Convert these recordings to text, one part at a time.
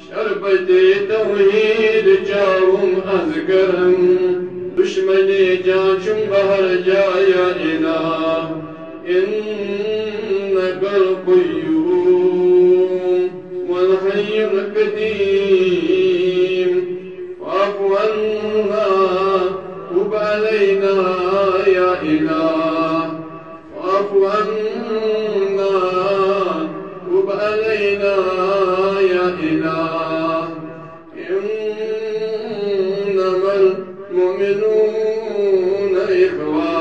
شربت توحید جاؤں از گرم دشمن جانچم بہر جایا الہ انک القیوم والحی القدیم فاعف عنا تب علینا یا الہ فاعف عنا تب علینا یا الہ انما المؤمنون اخوہ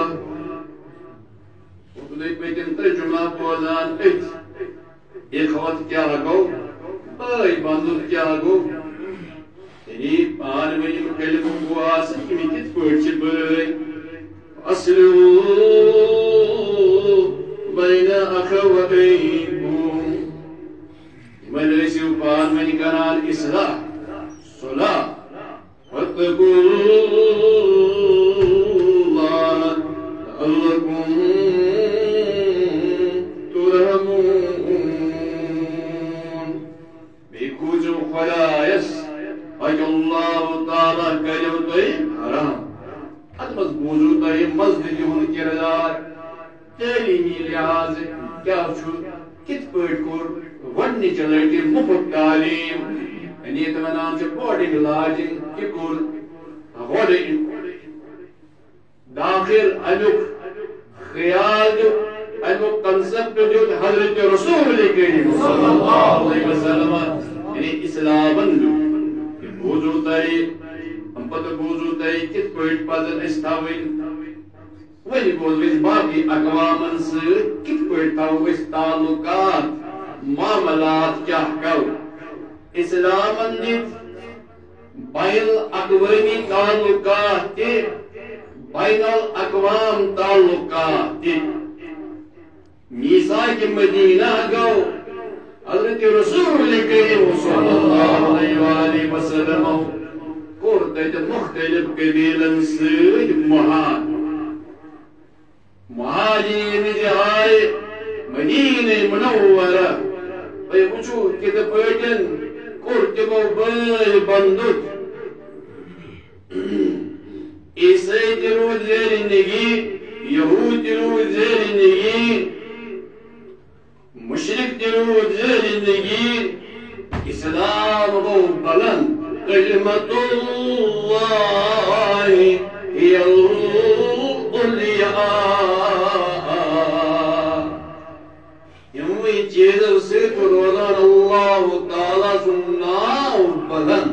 لیکن ترجمہ بوزان اخوت کیا گو بھائی بندھو کیا گو یعنی پانوی کلمہ گو آسن یعنی کت پڑھ بھائی اصلحوا بین اخوتیکم من ٲسِو پانوی کران اصلاح صلح واتقوا اللہ لعلکم خدایس اج اللہ تعالیٰ کرو تھی حرام ات مز بوزو تھی مسجد ہند کردار تعلیمی لحاظ کیا کت پہ کور گۄڈنِچ لٹہِ مفت تعلیم یعنی یتھ ونان بورڈنگ لاجنگ یہ کور گۄڈٕ داخل امیُک خیال دیُت امیُک کنسپٹ دیُت حضرت رسول کریم صلی اللہ علیہ وسلم یعنی اسلامن بوزو تھی ہم پتہ بوزو تھی کت پہ پزن اس تھوین وی بوزو اس باقی اقوامن ست کت پہ تھو اس تعلقات معاملات کیا کرو اسلامن دت بین الاقوامی تعلقات تہ بین الاقوام تعلقات تہ میثاق مدینہ گو حضرت رسول کریم صلی اللہ علیہ وآلہ وسلم کور تت مختلف قبیلن ست مہاجرین آئے مدینہ منورہ تھی وچو کت پٲٹھۍ کور تمو بٲے بندُت عیسائی تہ روٗدۍ زندگی یہود تہ روٗدۍ زندگی مشرق تہ روٗدۍ زندگی اسلام گو بلند کلمۃ اللہ ہی العلیٰ یموی چیزو ست روزان اللہ تعالیٰ سن ناو بلند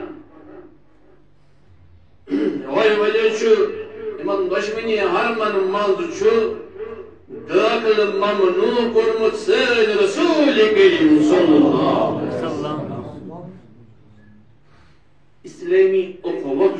وی وجہ یمن دشمنی حرمن مز داخل ممنوع کورمت سید رسول کریم صلی اللہ علیہ وسلم اسلامی اخوت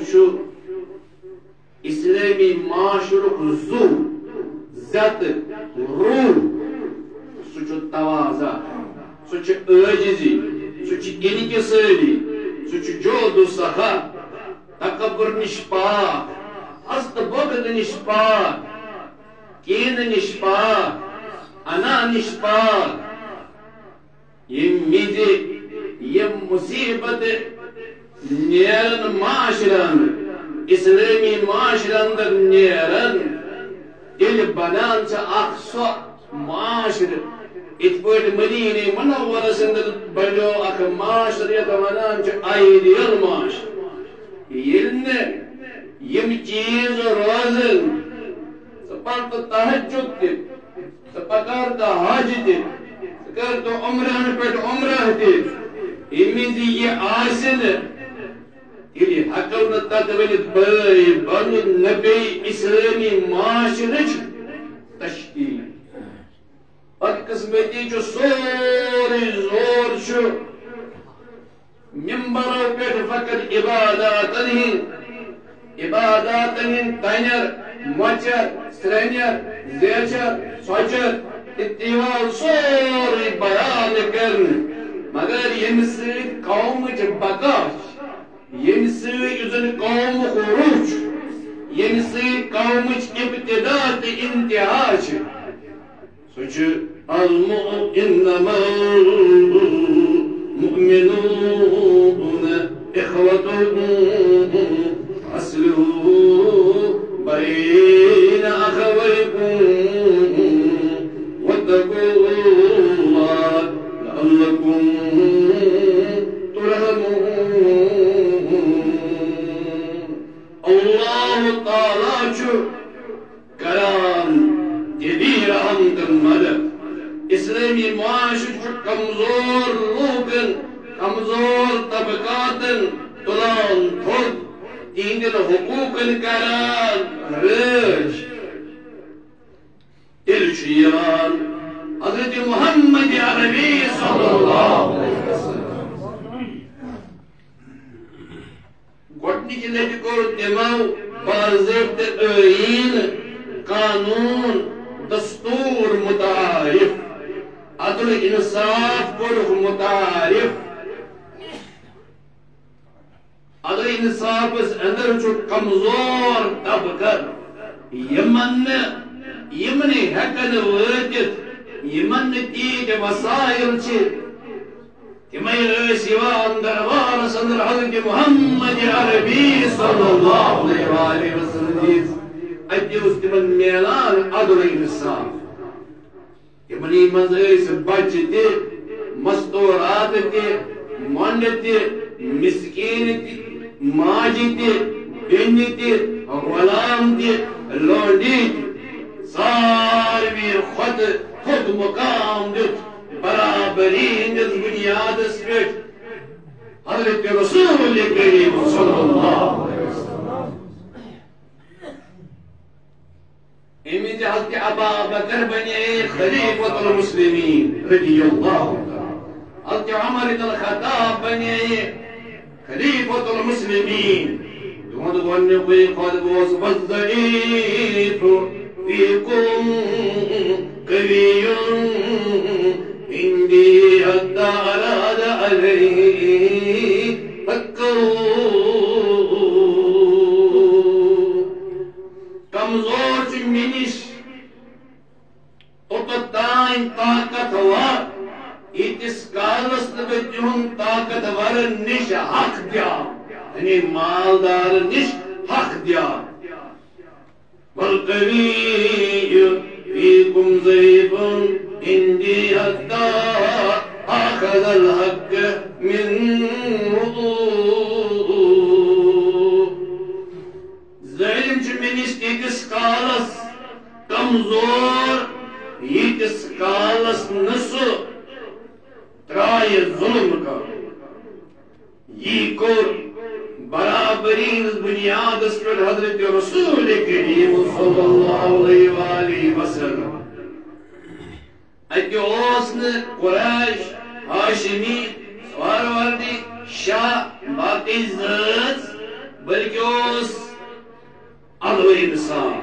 اسلامی معاشرک زو زت روح سہ تواضع سہ عاجزی سہ انکساری سہ جود و سخا تکبر نش پاک ہست بغض نش پاک کین نش پاک انا نش پاک یم میز یم مصیبت نیرن معاشرن اسلامی معاشرن در نیرن دل بنان اخ سو معاشر ات پہ مدینہ منورہ سندر بنو اخ معاشر یت ونان آئیڈیل معاشر یل یم چیز روزن پڑھ تو تہجد تہ پکار تو حج تہ کر تو عمرہن پہ عمرہ تہ امید یہ آسن یلی ہکو نہ تت ونت بٲے بنُن نہ بیٚیہِ اسلامی معاشرٕچ تشکیل بدقسمتی سورُے زور ممبرو پہ فقط عباداتن ہند تنر مچر سرنر زیچر سوچر اتوال سورُے بیان کرن مگر یم ست قومچ بقاش یم ست قوم خروج یم ست قومچ ابتدا تہ انتہا سہ انما المؤمنون المؤمنون إخوة فأصلحوا بين أخويكم واتقوا الله لعلكم ترحمون. اللہ تعالیٰ کران جدیر حمد مدد اسلامی معاشر کمزور لوکن کمزور طبقاتن تلان تھوڑ تہندین حقوقن کران رچ تلشیان حضرت محمد عربی صلی اللہ علیہ وسلم گوٹنی کی لٹی کور تمو باضابطہ آئین قانون دستور متعارف عدل انصاف کور متعارف عدل انصاف اندر چھو کمزور طبقہ یمن ہیکن واتت یمن تیج وسائل چھ تمہیں یوان دربارس اندر حضرت محمد عربی صلی اللہ علیہ وسلم اتیوس تمن میلان عدل انصاف تمنی منز بچ تی مستورات تی منڈ تی مسکین تی ماجی تی بین تی غلام تی لونڈی تی ساروی خود مقام دیت برابری ہندس بنیاد اسپیٹ حضرت رسول کریم صلی اللہ علیہ وسلم امی حضرت ابا بکر بنی خلیفۃ المسلمین رضی اللہ حضرت عمر بن الخطاب بنی خلیفۃ المسلمین دون ونقی قد والضعيف فيكم قوي عندي حتى أراد عليه کمزور چھ منش اوتتائن طاقت ہوا ایتس کالس نبی تہن طاقت ور نش حق دیا یعنی مالدار نش حق دیا والقوی فيكم ضعيف عندي حتى أخذ الحق منه ظالم چھ منش تیتس کالس کمزور یتس کالس نسو ترائے ظلم کا یہ کور برابری بنیاد اس پر حضرت رسول کریم صلی اللہ علیہ وآلہ وسلم اتہ اوسن قریش ہاشمی سواروردی شاہ باقی ذات بلکہ اوس عدل انصاف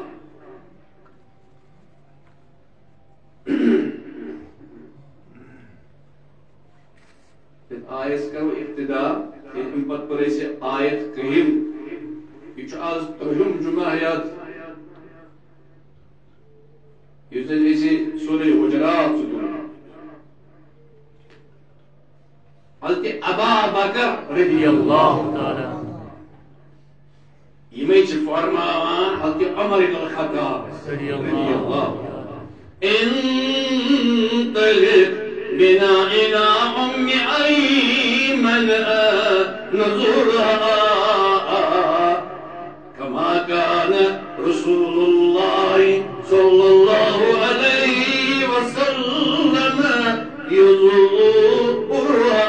آیت کرو ابتدا ام پت پر اسے آیت کریم یہ آز ترہم جمعہ حیات یہ اسے سورہ حجرات سدون حضرت ابا بکر رضی اللہ تعالی یہ میں چھ فرماوان حضرت عمر بن الخطاب رضی اللہ انطلق بنا الى ام ایمن نزورها كما كان رسول الله صلى الله عليه وسلم يزورها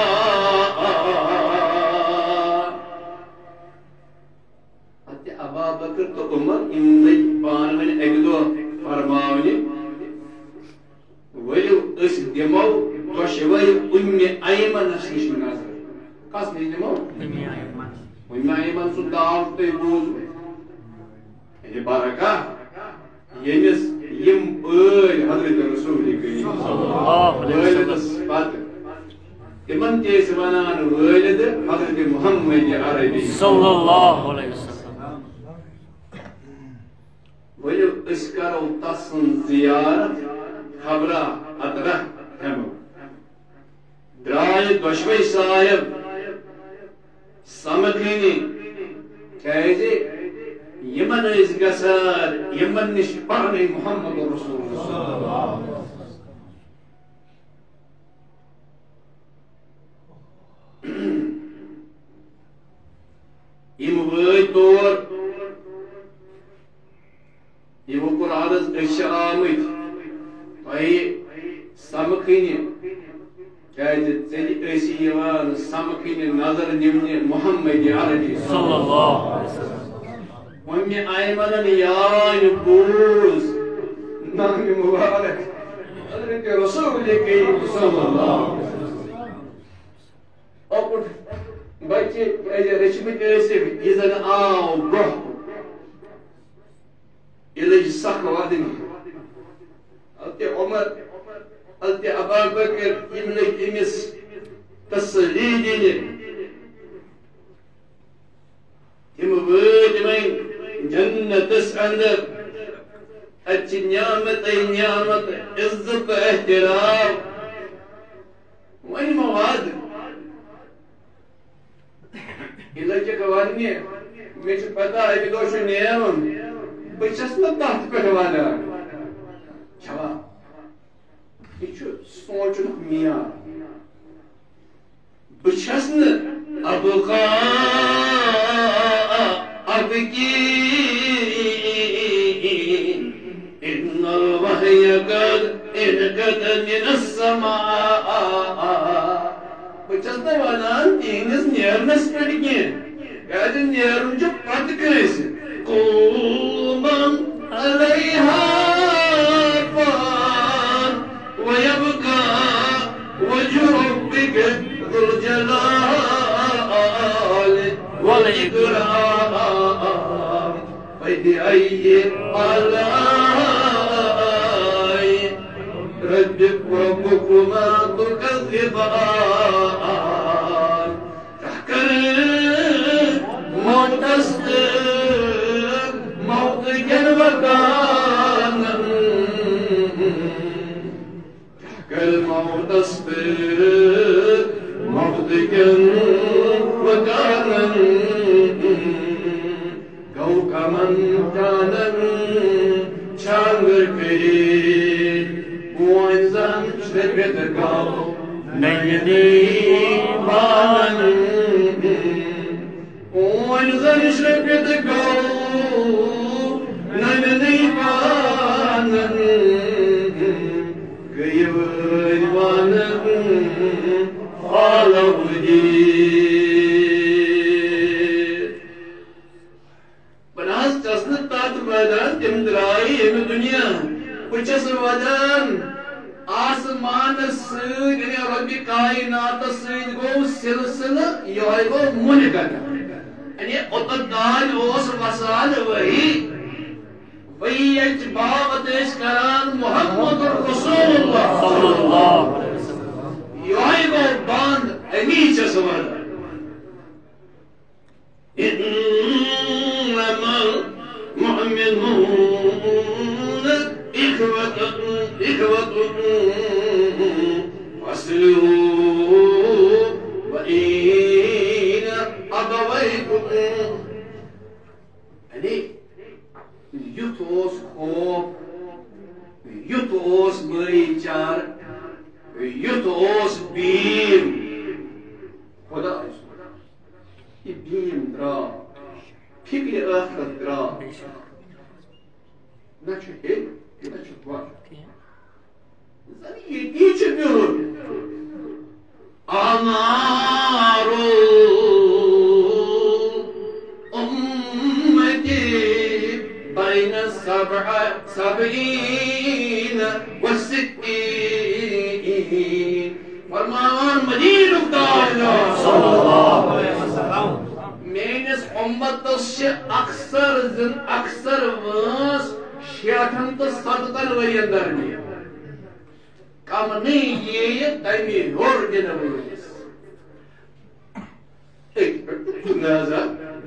حتى ابا بکر تو عمر اندی پان من اگدو فرماونی ولو اس دمو توشوی ام ایمن نش نظر کس نش دمو ام ایمن سو داو تے بوز یہ برکہ یمس یم حضرت رسول کریم صلی اللہ علیہ وسلم تمن تیس ونان والد حضرت محمد عربی صلی اللہ علیہ وسلم ولو اس کرو تسن زیارت خبرہ ادرہ ہمو درائے دشوئی صاحب سمکھنی کیازِ یمن ٲسۍ گژھان یمن نش پانے محمد رسول اللہ یم وٲتۍ تور یمو کوٚر عرض أسۍ چھِ آمٕتۍ تۄہہِ سمکھنہِ کیازِ ژےٚ ٲسی یِوان سمکھنہِ نظر نِمنہِ محمد عربی صلی اللہ علیہ وسلم وۄنۍ ایمنن یانہِ بوٗز نامہِ مُبارک حضرت رسول کریم صلی اللہ علیہ وسلم اوکُن بچہِ کیازِ رٔچھمٕتۍ ٲسِکھ یہِ زن آو برٛونٛہہ یہِ لٔج سکھ ودنہِ حضرت عمر حضرت ابا بکر یم لٔگۍ أمِس تسلی دِنہِ تِم وٲتۍ وۄنۍ جنتس اندر اتہِ چھِ نعمتٕے نعمت عزت احترام وۄنۍ ما وعدٕ یہِ لٔجکھ وننہِ مےٚ چھِ پتہ اکہِ دۄہ چھُ نیرُن بہٕ چھَس نہٕ تتھ پٮ۪ٹھ ونان چھوا یہ چھُ سونچنُک معیار بہٕ چھَس نہٕ ابقا ابکی ان الوحی قد انقطع من السماء بہٕ چھَس نہٕ ونان تِہنٛدِس نیرنس پٮ۪ٹھ کینٛہہ کیازِ نیرُن چھُ پتہٕ کٲنٛسہِ قل من علیہا فان ويبقى وجه ربك ذو الجلال والإكرام فبأي آلاء ربكما تكذبان تحكر منتصر موضعا وكانا الموت اصبر موضعا وكانا كوكبا كانا شانغر كريم وانزان شربت قو نيني بانا وانزان شربت قو نيني بانا بناس چسن تات میدان تم درائی ام دنیا بچس ودان آسمان سید یعنی ربی کائنات سید گو سلسل یہ گو منکن یعنی اتدال اوس وسال وہی وہی اجباغت اس کران محمد رسول اللہ صلی اللہ علیہ وسلم یہ گو باند امیچ سوال انما المؤمنون اخوة فاصلحوا بين ابويكم یعنی یُتھ اوس خوف یُتھ اوس بھٲئی چار یُتھ اوس بیٖم خدا یہ بیٖم درٛاو فِکرِ ٲخرت درٛاو نہ چھُ ہیٚرِ نہ چھُ بۄن زن ییٚتی چھُ بِہُن آمارو بين سبعين وستين فرمان مدين الدعوة صلى الله عليه وسلم میانس امتس اکثر وٲنٛس 60 تہٕ 70 ؤرین درمیان کم نہیں یہ تمہِ ہیوٚر دِنہٕ وٲلِس لہذا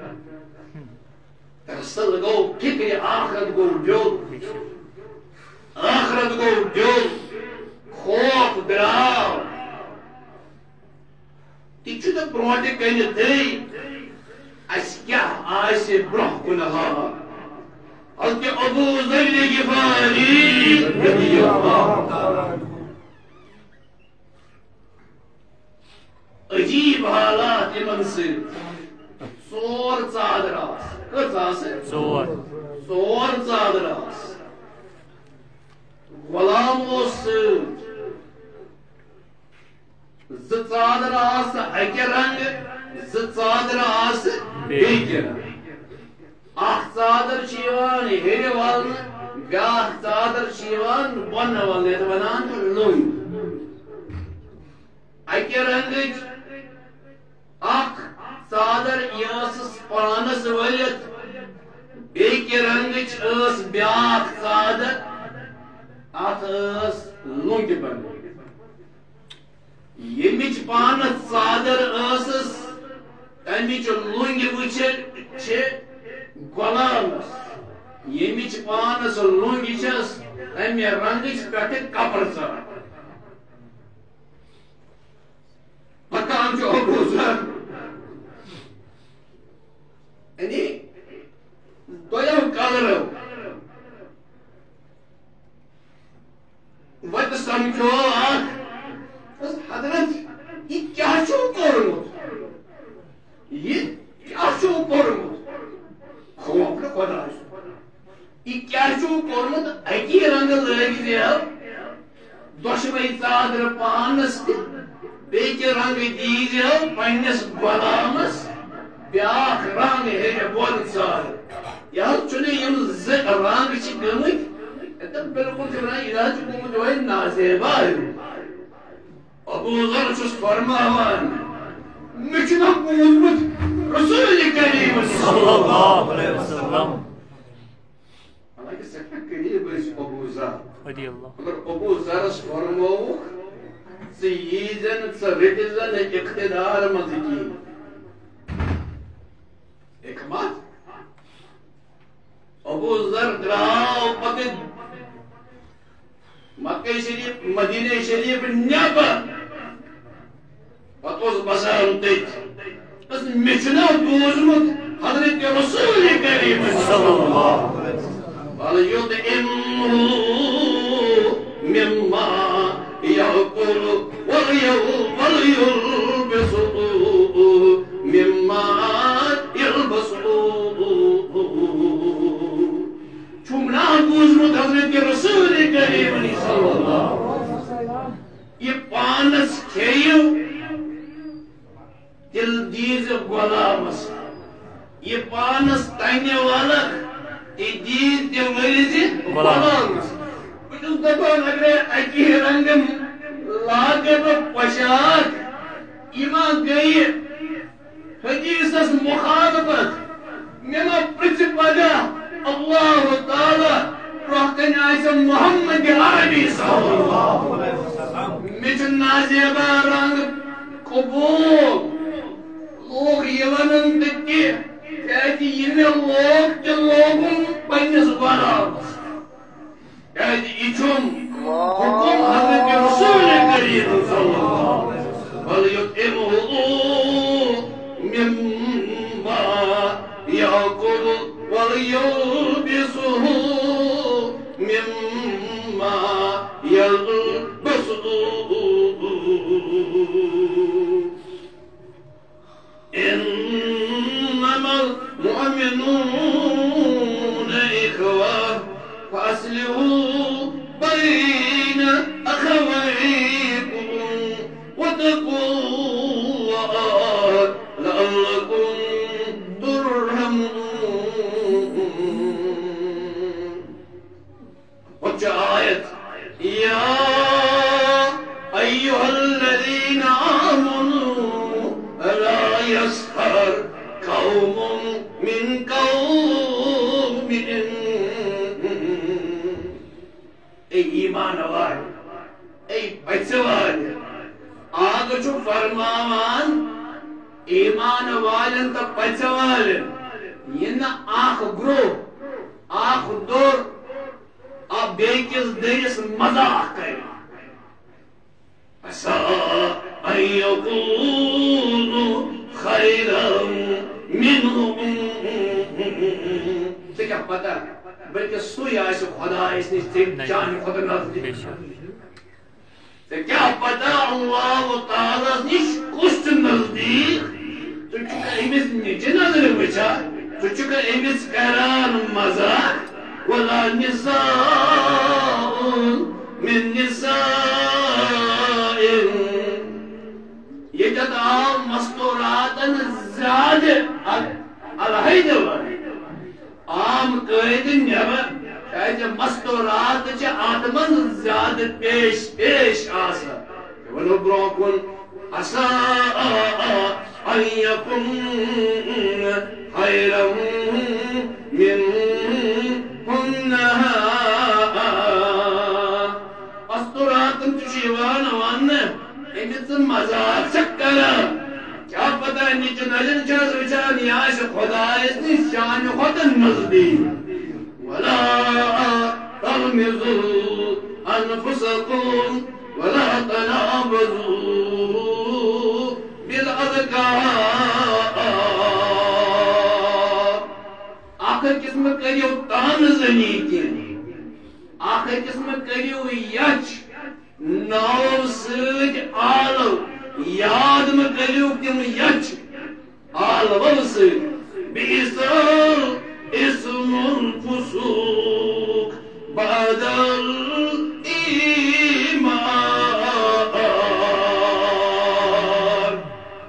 ترسل گو فکر آخرت گو دیول آخرت گو دیول خوف دراو یہ چھو تو برونٹے کہنے دئی اس کیا آئیسے برہ کنہا حضرت ابو ذر غفاری رضی اللہ عجیب حالات امن سے سور ژادر آس کس آس سور ژادر آس غلام اوس زٕ ژادر آس اکہِ رنگ زٕ ژادر آس بیٚیہِ رنگ اکھ ژادر چھ یوان ہیٚرِ والنہٕ بیٛاکھ ژادر چھ یوان بۄنہٕ والنہٕ یتھ ونان چھِ لوٚنٛگ اکہِ رنگٕچ اکھ ژادر یہِ ٲسٕس پانس ؤلِتھ بیٚکہِ رنگٕچ ٲس بیٛاکھ ژادر اتھ ٲس لوٚنٛگہِ بنٲوِتھ ییٚمِچ پانس ژادر ٲسٕس تمِچ لوٚنٛگہِ وٕچھِتھ چھِ غلامس ییٚمِچ پانس لوٚنٛگہِ چھس تمہِ رنگٕچ پٮ۪ٹھٕ کپر ژار پکان چھُ ابو ذر یعنی دویو کلرو وتہِ سمکھیو اکھ حضرت یہ کیا چھو کورمُت یہ کیا چھو کورمُت خوف نہ خۄداے یہ کیا چھو کورمُت اکی رنگ لٲگزیو دۄشوے ژادرٕ پانس تہِ بیٚکہِ رنگہٕ دیٖزیو پننِس غلامس بیٛاکھ رنگ ہیٚرِ بۄن ژارٕ یہِ حظ چھُنہٕ یِم زٕ رنگ چھِ گٔمٕتۍ تہٕ بِلکُل چھِ ونان یہِ حظ چھُ گوٚمُت یِہوے نازیبا ابو ذر چھُس فرماوان مےٚ چھُنہ بوٗزمُت رسول کریم صلی اللہ علیہ وسلم حالانکہ سٮ۪ٹھاہ قریٖب ٲسۍ ابو ذر مگر ابو ذرس فرمووُکھ ژٕ ییٖزِ نہٕ ژٕ رٔٹہِ زن اقتدار منٛز کِہیٖنۍ حکمت ابو ذر درٛاو پتہٕ مکہ شریف مدینہ شریف نیبر پتہٕ اوس بسان تٔتۍ مےٚ چھُنہ بوٗزمُت حضرت رسول کریم صلی اللہ علیہ وسلم وَلْيُطْعِمْهُ مِمَّا يَأْكُلُ وَلْيُلْبِسْهُ مِمَّا يَلْبَسُهُ چھُم نا بوٗزمُت حضرت رسول کریم صلی اللہ علیہ وسلم یہ پانس کھیِو تیل دیٖزِ غلامس یہ پانس تنہِ ولکھ تہِ دیٖز تہِ ؤلزِ غلامس بہٕ چھُس دپان اگرے اکی رنگہٕ لاگہٕ بہٕ پۄشاک یہِ ما گٔیہِ حدیثس مخالفت مےٚ ما پرژھِ پگاہ اللہ تعالیٰ برونٛہہ کنہِ آسہِ محمد عربی صلی اللہ علیہ وسلم مےٚ چھُ نازیبا رنگ قبوٗل لوگ یہ ونن تہِ کیازِ یہِ مےٚ لوگ تہِ لوگُم پننِس غلامس کیازِ یہِ چھُم حکم حضرت رسول کریم صلی اللہ علیہ وسلم وَلْيُطْعِمْهُ مِمَّا يَأْكُلُ وَلْيُلْبِسْهُ مِمَّا يَلْبَسُهُ إِنَّمَا الْمُؤْمِنُونَ إِخْوَةٌ فَأَصْلِحُوا بَيْنَ أَخَوَيْكُمْ وَاتَّقُوا اللَّهَ لَعَلَّكُمْ آیت یا ایہا الذین آمنوا لا یسخر قوم من قوم اے ایمان والے اے بچے والے آگے چھو فرماوان ایمان والن تا بچے والن یہ نا آنکھ گروہ آنکھ دور آپ بیکس دریس مزاق کریں عسى أن يكونوا خيرا منهم. کیا پتہ بلکہ سوئی آئے خدا اس نے جان خدا نزدیک. کیا پتہ اللہ تعالیٰ نش کس نزدیک تو چکا امس نچہ نظر وچا تو چکا امس کران مزاق. ولا نساء من نساء یہ جد آم مستورات زیادہ الحید عام قید نیبر شاید مستورات چا آدمن زیادہ پیش آسا. ونو بروکن عسى أن يكون خيرا منهن. مستورات تشيوان وانا امت مزاق چکرا کیا پتہ نیچے نظر چاز وچان یاش خدا اس نے شان خود نزدیک. ولا تغمزوا أنفسكم ولا تنابزوا بالأذكار. آخر قسم کریو تانزنی کی آخر قسم کریو یچ ناو سج آلو یاد میں کریو تم یچ آلو سج بیسر اسم الفسوق بعد الإيمان.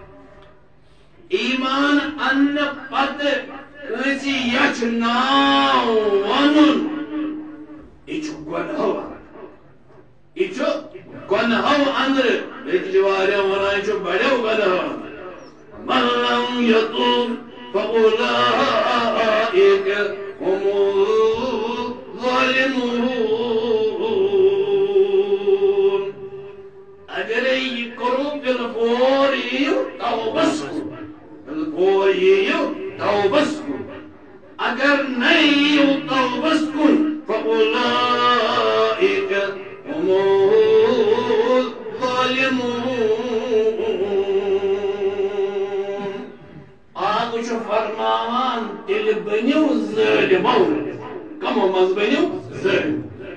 ایمان ان پت کسی یچ ناو ونن ایچو گنہو ایچو گنہو اندر ایک جوارے ہونا ایچو بڑے گنہو. من لم يتوب فأولئك هم الظالمون. اگر یہ کرو بالفوری توبس کو بالفوری توبس کو اگر نہیں توبس کن فأولئك هم الظالمون. آگو چھو فرمان تیل بنیو ظالمو کمو مز بنیو ظالم.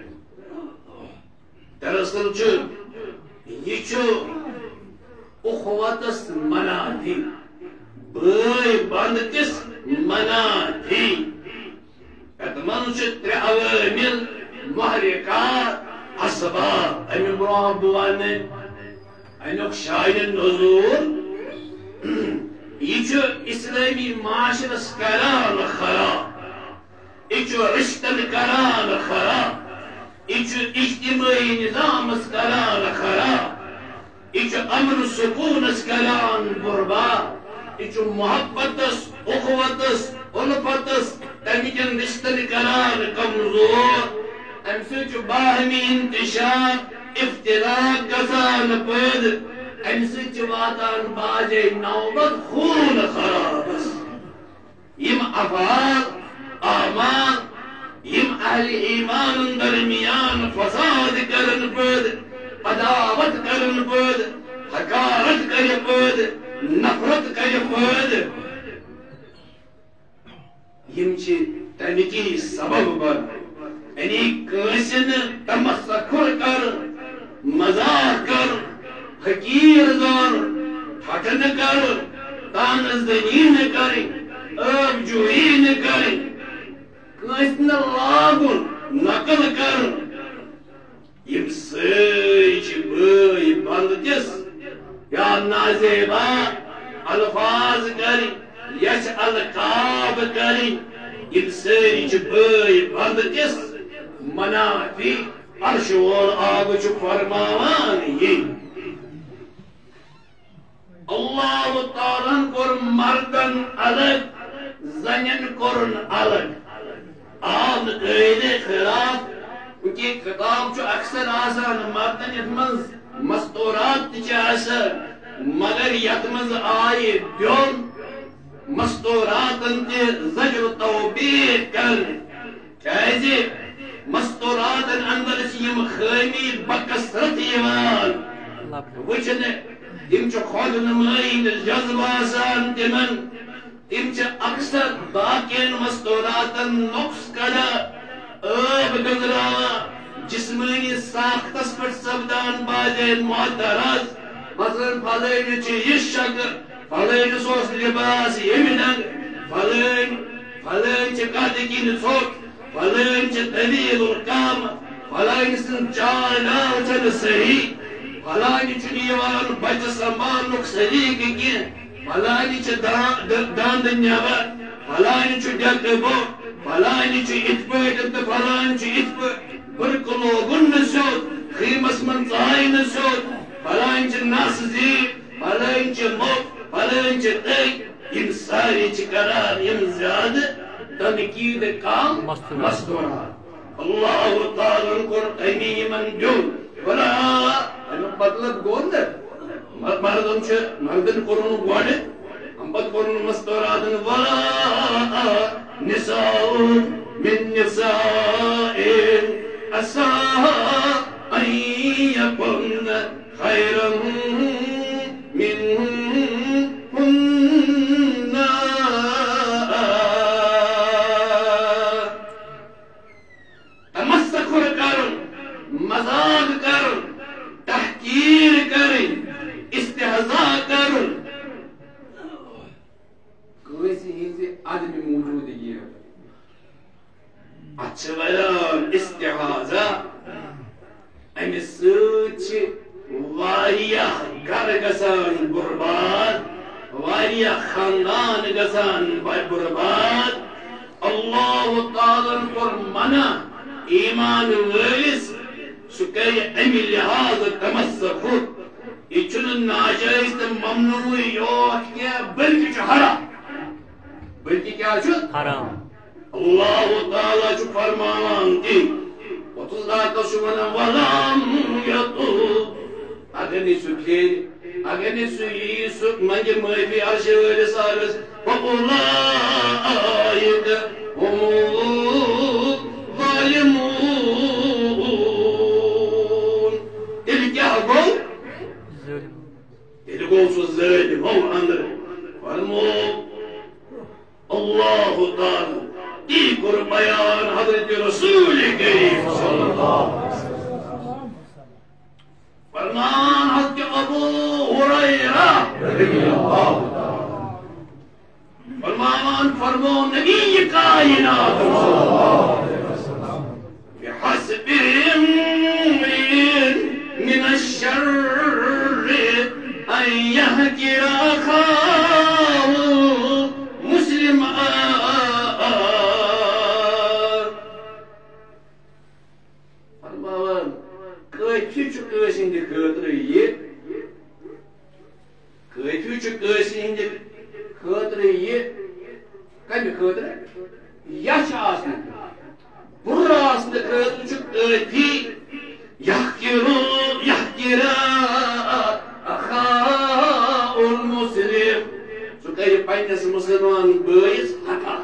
دراصل چھو یہ چھو اخواتس منا تھی بھائی بندتس منا تھی. اتمن چھو ترے عوامل محرکات اسباب امی برام بوانے انیوک شاید نزول یہ چھو اسلامی معاشرس کران خراب یہ چھو رشتن کران خراب یہ چھو اجتماعی نظام کران خراب یہ چھو امن سکون کران برباد یہ چھو محبتس اخوتس الفتس تمیجن رشتن کران کمزور. ام سے چھو باہمی انتشار افتراق گزان پید ام سے چھو واتان باجے نوبت خون خراب. یم افعال اعمال یم اہل ایمان درمیان فساد کرن پید عداوت کرن پید حقارت کرن پید نفرت کرن پید یم چھ تنکی سبب بر یعنی کسن تمسخر کر مزاق کر حقیر زن ٹھٹن کر تانزدنی نہ کریں اب جوئی نہ کریں کسن لاگن نقل کر یم سچ بھائی بندتس یا نازیبا الفاظ کریں یچ القاب کریں یم سچ بھائی بندتس منافی عرش وول آب چھ فرماوان یہ اللہ تعالیٰ کور مردن الگ زنین کورن الگ. آن قید خلاف کیونکہ خطاب چھ اکثر آسان مردن یت منز مستورات تچ آسان مگر یت منز آئی بیون مستوراتن تی زجر توبیق کرن کیازی مستوراتن اندر یم خامی بکثرت یوان وچھنے یم چھ خود نمائی جذبہ آسان تمن یم چھ اکثر باقین مستوراتن نقص کڑا آب گزرا جسمانی ساختس پر سبدان باجین معتراض مثلا فلین چھ یہ شکر فلین سوس لباس یمی ڈنگ فلین چھ قدقی نسوک فلین چھ طویل القام فلین سن چال ناو چھ صحیح فلانی چھ نیوان بچ سنبھالنک صحیح کی فلانی چھ داند نیور فلانی چھ ڈکبو فلانی چھ اتپیٹ فلانی چھ اتپیٹ برکلو گن سوت خیمس من ژائن سوت فلانی چھ نس زیر فلانی چھ موت فلانی چھ تک یم ساری چھ کران یم زیادہ تنقید کام مستورات اللہ تعالی کور امی من دیون ولا امیک مطلب گو مردن چھ مردن کورن گوڑ امبت کورن مستوراتن ولا نساء من نساء عسى أن يكن خيرا منهن تمسخر کرن مذاق کرن تحقیر کرن استہزاء کرن کوئی ہی آدمی موجود ہے اچھا بیان استحاضہ امی سوچ واریاہ گر گسان برباد واریاہ خاندان گسان برباد اللہ تعالیٰ پر منع ایمان ویس سکر امی لحاظ تمسک خود یہ چنن ناجائز تم ممنوع یوت کیا بلکہ چھ حرام بلکہ کیا چھ حرام اللہ تعالیٰ چھ فرمان کی وَتُلَّاكَ شُوَنَا وَلَمْ يَطُوب اگر نیسو کھیر اگر نیسو یسو منگی معافی عرش ویلس آرس وَأُولَئِكَ هُمُ الظَّالِمُونَ تیل کیا گو؟ تیل گو سو ظالم ہو اندر فرمو اللہ تعالیٰ تیکر بیان حضرت رسول کریم صلی اللہ علیہ وسلم فرمان حضرت ابو ہریرہ رضی اللہ فرمان فرمو نبی کائنات صلی اللہ علیہ وسلم بحسب امرئ من الشر ان يهجر اخاه مسلم کیفی چھ کٲنٛسہِ ہٕنٛدِ خٲطرٕ یہِ کیفی چھ کٲنٛسہِ ہٕنٛدِ خٲطرٕ یہِ کمہِ خٲطرٕ یچھ آسنہٕ بُرٕ آسنہٕ خٲطرٕ چھ کٲفی یحقر اخاء المسلم سُہ کرِ پننِس مُسلمان بٲیِس حقار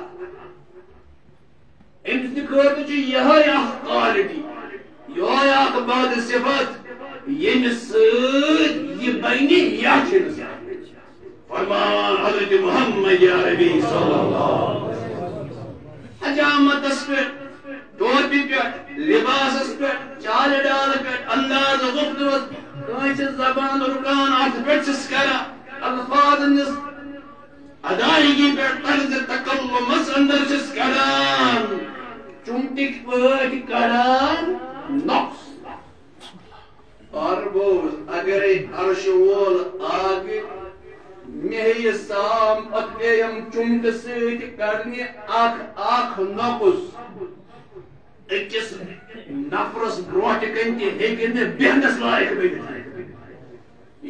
أمۍ سٕنٛدِ خٲطرٕ چھ یِہے اکھ کالٹی یہ اخ باد صفت یم سۭتۍ یہ بنہِ یچھ انسان فرمان حضرت محمد عربی صلی اللہ علیہ وسلم حجامتس پہ ٹوپی پہ لباسس پہ چال ڈال پہ انداز گفتگوس کٲنٛسہِ زبان رکان اتھ پہ چھس کران الفاظ نس ادائیگی پہ طرز تکلمس اندر چھس کران چمٹک پٲٹھۍ کران نقص اور بوز اگر عرش وول آگے مہی سام اتیم چمٹ سیت کرنی آخ نقص اکس نفرس بروٹ کنتی ہیکن بہنس لائق بنی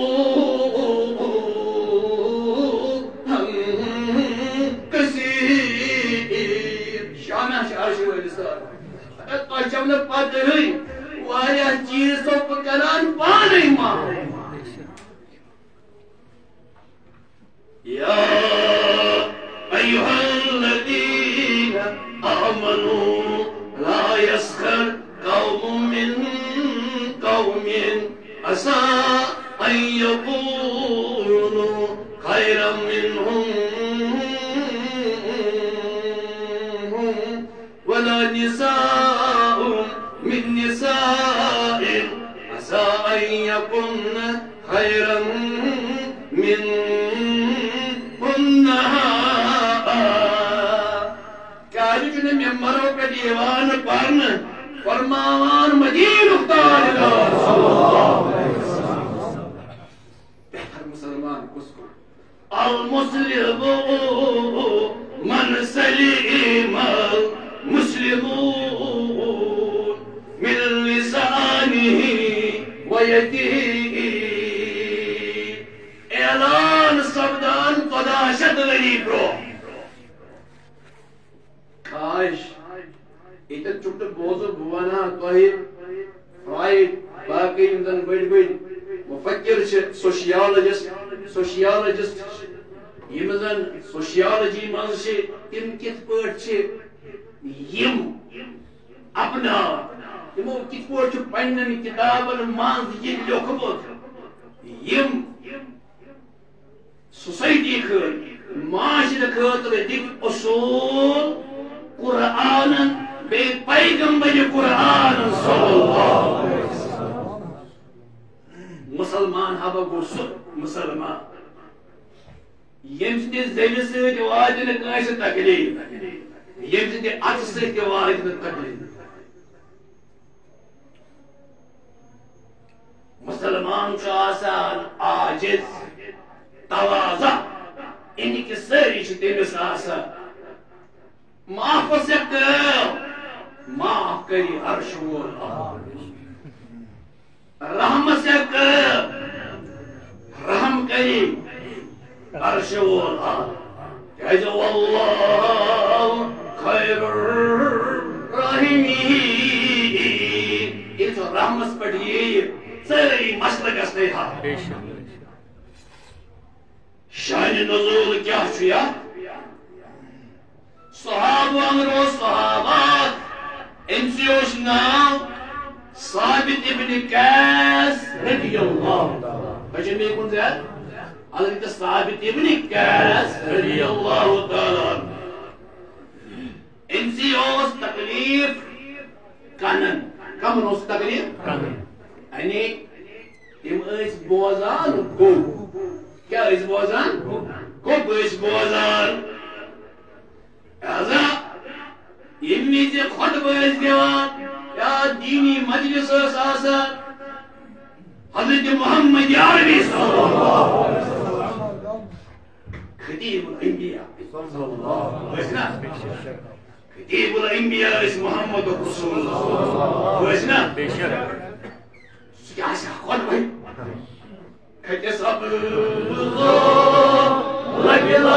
کثیر شامہ عرش ویلسان تم نا پتہ واریاہ چیز تو کران پانے ماں یا ایھا الذین آمنوا لا يسخر قوم من قوم عسى خيرا منهم ولا نساء من نساء عسى أن يكن خيرا منهن كارجن من مرو كديوان قرن فرمان مدين اختار صلى الله عليه وسلم بهتر مسلمان كسكو المسلم من سلم المسلمون من لسانه ويده اعلان سبدان قداشت غریب رو کاش اتن چوٹ بوزو بوانا توہی فرائیڈ باقی اندن بڑی بڑی مفکر سوشیالوجسٹ یمزن سوشیالوجی منز تم کت پٹ یم اپنا تمو کت پٹ پنن کتابن منز یہ لیوکھمت یم سوسائٹی خاطر معاشرہ خاطر دک اصول قرآن بے پیغمبر قرآن صلی اللہ علیہ وسلم مسلمان ہبا گو سو مسلمان یم سندِ زنہِ سۭتۍ واتہِ نہٕ کٲنٛسہِ تکلیٖف یم سندِ اتھٕ سۭتۍ تہِ واتہِ نہٕ تکلیٖف مسلمان چھُ آسان عاجز تواضع اِنٕکۍ سٲری چھِ تٔمِس آسان معافس معاف کری عرش وول رحمس رحم کری عرش وول کیازِ واللہ خیر الراحمین یہ رحمس پٮ۪ٹھ ییہِ سٲری مسلہٕ گژھنَے حل شانِ نزول کیا چھُ یتھ صحابہ امرو صحابات امسی اوس ناو ثابت ابن قیس رضی اللہ بچن میں کن زیاد حضرت ثابت ابن قیس رضی اللہ تعالیٰ امسی اوس تکلیف کنن کمن اوس تکلیف یعنی تم ایس بوزان گو کیا ایس بوزان گوب ایس بوزان لہذا یمی سے خطبہ اس دیوان یا دینی مجلس اس آسان حضرت محمد عربی صلی اللہ علیہ وسلم خطیب الانبیاء صلی اللہ علیہ وسلم خطیب الانبیاء اس محمد رسول اللہ صلی اللہ علیہ وسلم کیا سے خطبہ کہتے سب اللہ لگلا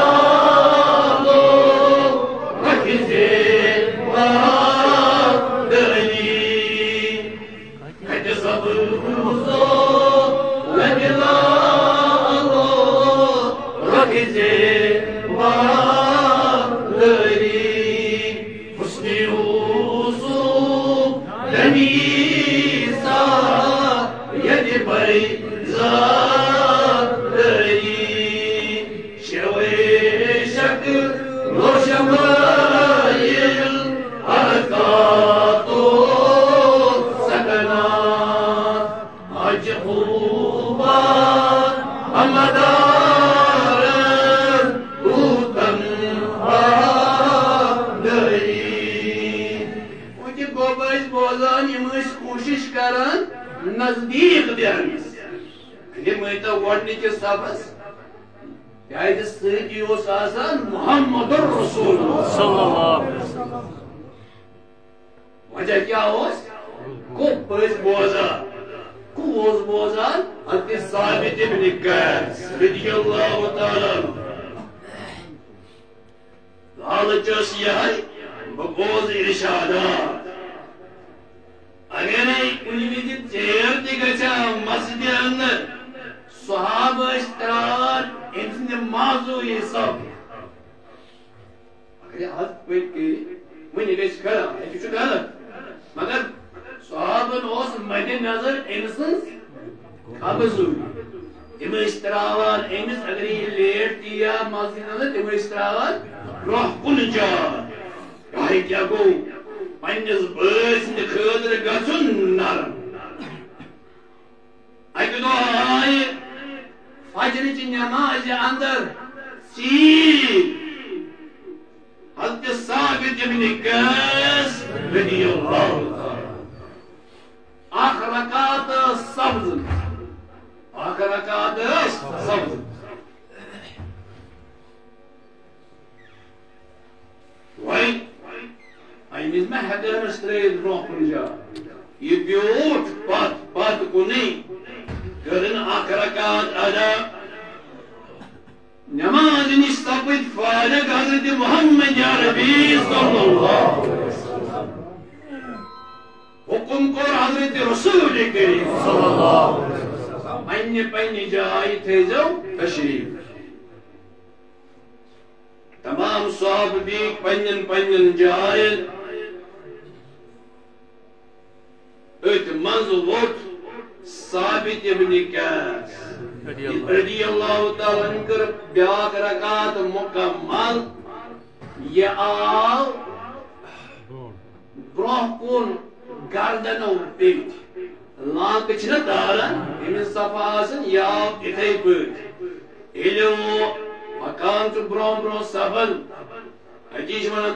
نزدیک دینس گۄڈنِکِس صفس کیازِ سۭتی اوس آسان محمد رسول صلی اللہ علیہ وسلم وجہ کیا اوس کُس ٲسۍ بوزان کُس اوس بوزان حضرت ثابت ابن قیس رضی اللہ تعالیٰ لالچ ٲس یِہے بہٕ بوزٕ ارشادات اگر کُنہِ وِزِ ژیر تہِ گژھان مسجدِ اندر صحابہ ٲسۍ ترٛاوان أمۍ سٕنٛدِ موضوٗعی حساب اگر یہِ حد پٔتۍ کٔرِتھ وُنہِ گژھِ خراب یہِ چھُ غلط مگر صحابن اوس مدِ نظر أمۍ سٕنٛز کمزوٗری تم تراوان امس اگر یہ لیٹ دیا مسجد تم تراوان روح کن جائے کیا گو پنس بس خاطر گھن نرم اکہ دہ آئے فجر چہ نماز اندر ژیٖرۍ حضرت ثابت ابن قیس رضی اللہ تعالی اخ رکعت سبز وۄنۍ امہِ وِزِ ما ہٮ۪کہٕ ترٛٲیِتھ برٛونٛہہ کُن جاے یہِ بیوٗٹھ پتھ کُنٕے کٔرٕن اکھ رکعت ادا نماز نش سپد فارغ حضرت محمد عربی صلی اللہ علیہ وسلم حکم کور حضرت رسول کریم صلی اللہ علیہ وسلم پنہ جائے تھیزو تشریف تمام صحابہ بیک پنن جائن ات منز ووت ثابت ابن قیس رضی اللہ تعالیٰ عنہ کر بیاکھ رکعت مکمل یہ آو برونٛہہ کُن گردنو پیٚٹھۍ لانکہٕ چھِنہ دارن أمِس صفا آسان یہِ آو یِتھَے پٲٹھۍ ییٚلہِ مکان چھُ برونٛہہ برونٛہہ سبل اتی چھِ ونان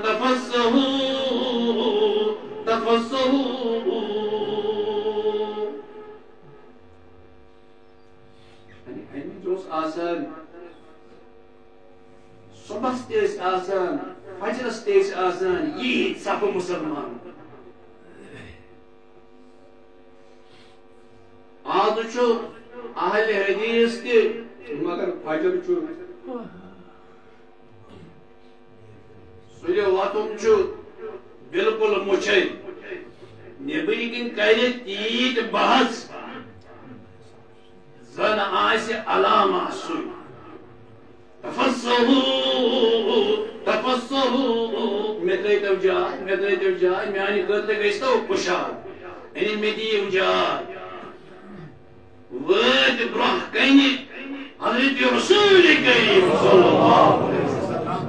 تفصحوا آسان صبحس تہِ ٲسۍ آسان فجرس تہِ ٲسۍ آسان ییٖتۍ صفہٕ مسلمان آز چھُ اہل حدیث تہِ مگر فجر چھُ سُلہِ وۄتھُن چھُ بالکل مُچھے نیبرۍ کِنۍ کرِ تیٖتۍ بحث زن آسہِ علامہ سُے تفصحوا مےٚ ترٛٲیتو جاے میانہِ خٲطرٕ گٔژھتو کُشاد یعنی مےٚ دِیِو جاے وٲتۍ برونٛہہ کنہِ حضرت رسول کریم صلی اللہ علیہ وسلم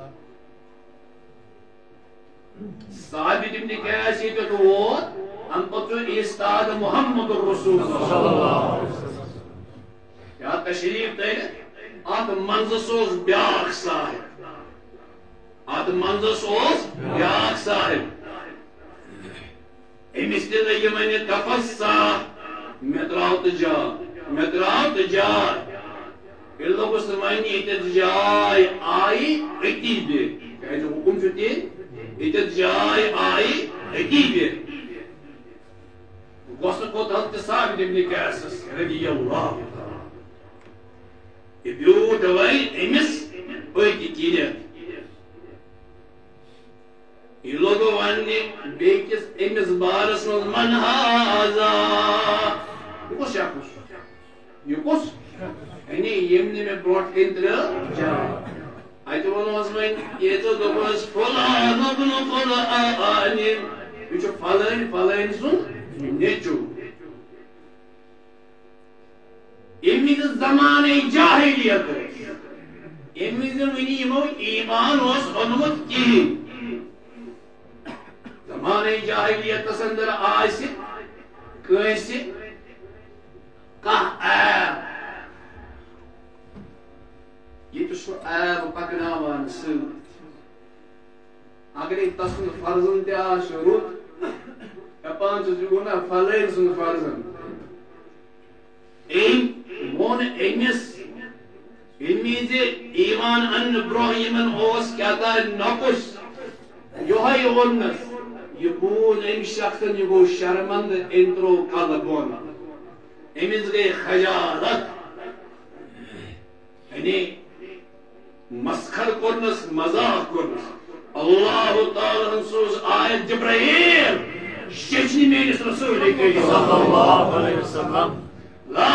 ثابت ابن قیس ییٚتٮ۪تھ ووت اَمہِ پتہٕ چھُ ایستاد محمد رسول صلی اللہ علیہ وسلم یا تشریف دٲرِتھ اتھ منزس اوس بیاکھ صاحب أمِس تہِ لٔگۍ وَنہِ تفصح مےٚ ترٛاو تہٕ جاے ییٚلہِ لوٚگُس نہٕ وَنہِ ییٚتٮ۪تھ جاے آیہِ أتی بیٚہہ کیٛازِ حُکُم چھُ تی ییٚتٮ۪تھ جاے آیہِ أتی بیٚہہ غۄسہٕ کھوٚت حضرت ثابت ابن قیسَس رضی اللہ تعالیٰ یہِ بیوٗٹھ وۄنۍ أمِس پٔتۍ کِنٮ۪تھ یہ لوگ واننے بیکس امس بارس من من هذا کس شخص یہ کس یعنی یمنے میں بروٹ کندر ایتو ونوز من یہ تو دوپس فلان ابن فلان یہ چھو فلان سن نیچو امیز زمانے جاہلیت امیز ونی یمو ایمان اوس اونمت کی زمانے جاہلیت اندر آسہِ کٲنٛسہِ کانٛہہ عیب ییٚتہِ سُہ عیب پکناوان سۭتۍ اگرے تسُنٛد فرزن تہِ آسہِ رُت دپان چھُس یہِ گوٚو نا فلٲنۍ سُنٛد فرزن أمۍ ووٚن أمِس ییٚمہِ وِزِ ایٖمان اننہٕ برونٛہہ یِمن اوس کیٛاہ تانۍ نۄقُص یِہوے ووٚننس یہ بوٗز أمۍ شخصن یہ گوٚو شرمند أمۍ ترٛوو کلہٕ بۄن أمِس گٔے خجالت یعنی مسخر کوٚرنس مذاق کوٚرنس اللہ تعالیٰ ہن سوز آیت جبرائیل شیچنہِ میٲنِس رسول کریم صلی اللہ علیہ وسلم لا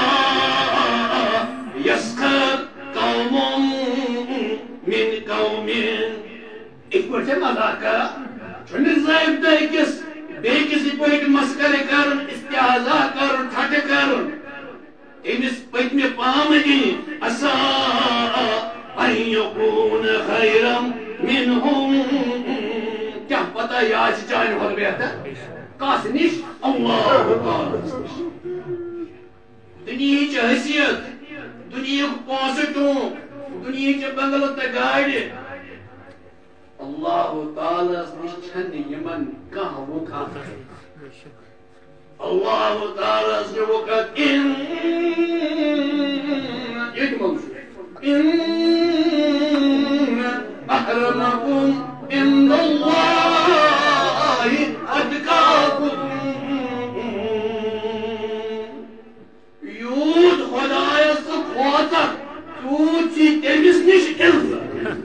یسخر قوم من قوم یِتھ پٲٹھۍ چھےٚ مذاق کران چھُنہٕ ضٲبطہٕ أکِس بیٚکِس یِتھ پٲٹھۍ مسخرٕ کرُن استحزا کرُن ٹھٹھٕ کرُن امس پتم پام دن عسى ان يكون خيرا منهم کیا پتہ یہ آج چانہ کھۄتہٕ بہتر کس نش اللہ تعالی دنیاچ حیثیت دنیاک پونسہٕ ٹونک دنیاچ بنگلہٕ تہٕ گاڑِ اللہ تعالی نش چھنہٕ یمن کانٛہہ وقت اللہ تعالی وقت ان اکرمکم عند اللہ اتقاکم یوت خدایس کھوژر تیوت چھ تمس نش عزت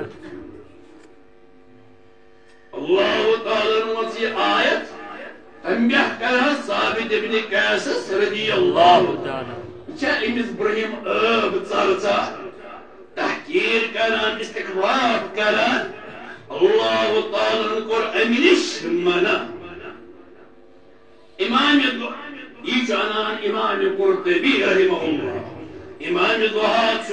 اللہ تعالی مز یہ آیت تنبیہ کرا ثابت ابن قیس رضی اللہ تعالی امس برہم ٲب ژر تحقیر کران استکبار کران اللہ تعالی کور امہ نش منع امام یہ انان امام قرطبی رحمہ اللہ امام ضحاک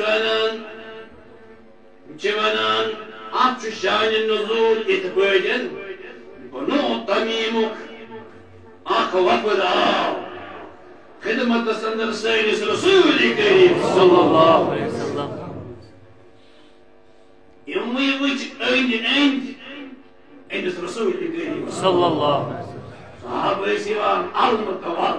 ونان ات شان نزول ات پٲٹھۍ بنو تمیمک اخ وفد آو خدمت اندر سینس رسول کریم صلی اللہ علیہ وسلم یموی وچ اند امس رسول کریم صلی اللہ علیہ وسلم صحابہ سیوان المتوال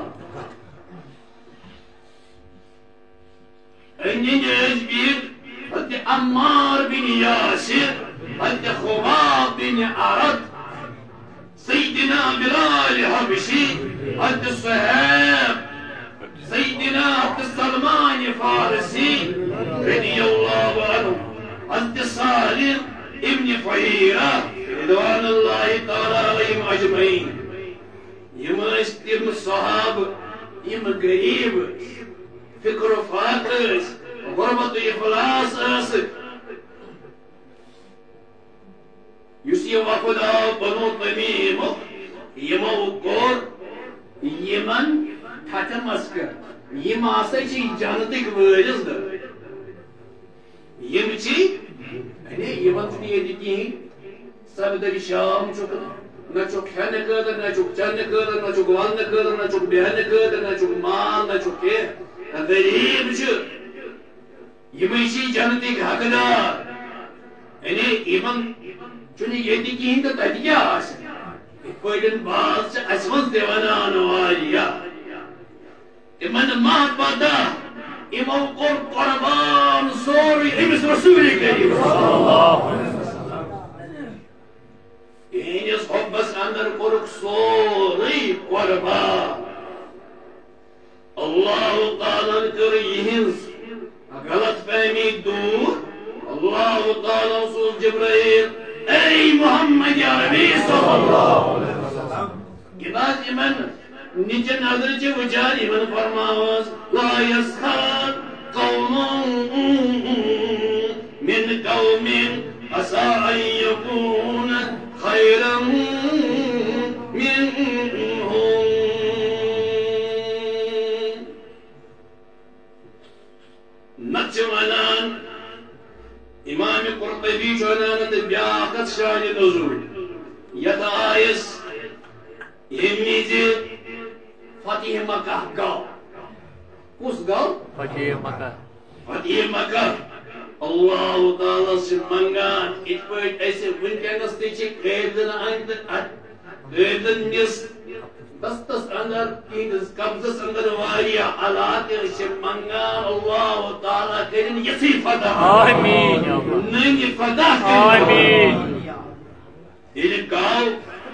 اندین بیر حضرت عمار بن یاسر حضرت خباب بن عرد سيدنا بلال حبشي حضرت صہیب سيدنا عبد السلمان فارسي رضي الله عنه حضرت سالم ابن فهيرة رضوان الله تعالى عليهم أجمعين يم تم صحاب يم غريب فكر فاقس غربت إفلاس أسك يسي وفد بنو تميم يمو كور يمن تتمسك يم آسي جانتك وارز يم چي يمن چني يدكين سب در شام چك نہ چك کھن خاطر نہ چك چن خاطر نہ چك ون خاطر نہ چك بہن خاطر نہ چك مال نہ چك کینٛہہ غریب چھ یمے چھ جنتک حقدار یمن چونی یہ کہیں تو تتہ کیا پٲٹھۍ باز اس من تہ ونان واریاہ تمن ما پتہ یمو کور قربان سورُے أمس رسول کریم صلی اللہ علیہ وسلم تہنٛدِس حُبس اندر کورُکھ سورُے قربان اللہ تعالیٰ کٔر یِہنٛز غلط فہمی دور اللہ تعالیٰ سوز جبرائیل اے محمد یا ربی صلی اللہ علیہ وسلم یہ بات یمن نیچے نظر چھ وچان یمن فرماوس لا یسخر قوم من قوم عسى ان يكون خيرا منهم نچ ونان امام قرطبی چونان تہ بیاکھ شان نزول یت آیس یمیز فتح مکہ گو کس گو فتح مکہ فتح مکہ اللہ تعالی سے منگان ات پٲٹھۍ اسہِ ونکیٚنس تہِ چھِ قٲدن نِس دستس اندر تہنٛدِس قبضس اندر واریاہ علاقہ چھِ منگان اللہ تعالیٰ کٔرِن یِژھٕے فتح آمین نٔنۍ فتح آمین ییٚلہِ گاو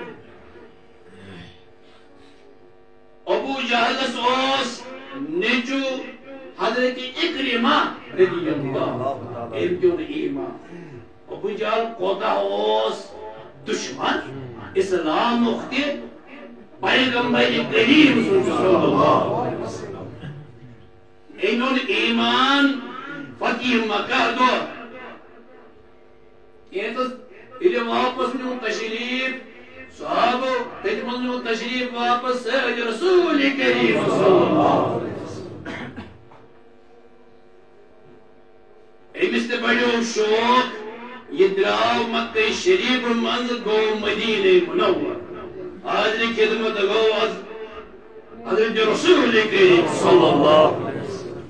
ابو جہلس اوس نیچو حضرت اکرمہ رضی اللہ ام کیون ایمان ابو جہل کوتاہ اوس دشمن اسلام اختی پیغمبر کریم صلی اللہ علیہ وسلم انہوں نے ایمان فتح مکہ دو یہ تو یہ واپس نیو تشریف صحابہ تجمل نیو تشریف واپس رسول کریم صلی اللہ علیہ وسلم امس تہ بڑیو شوق یہ دراو مکہ شریف منز گو مدینہ منور حاضر خدمت گو حضرت رسول کریم صلی اللہ علیہ وسلم